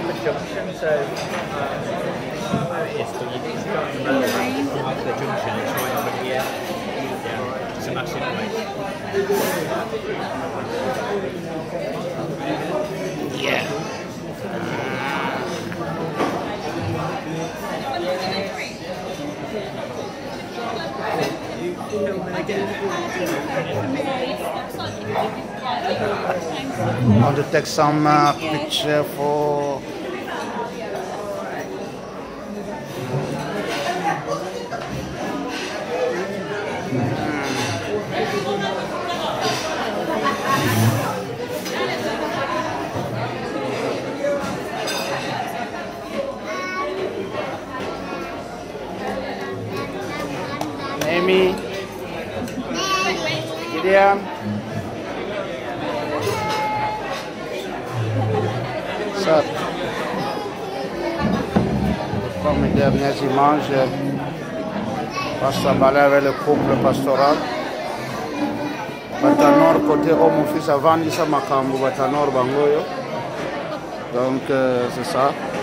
the junction, so where it is, but you need to go on the motorway up to the junction. It's right over here. Yeah, it's a massive place. Yeah. I want to take some picture for Amy, Gideon. Ça, comme les dernières images, Pasteur Balin avec le couple pastoral. Batanor côté homme fils avant ça makambo Batanor bangoyo. Donc c'est ça.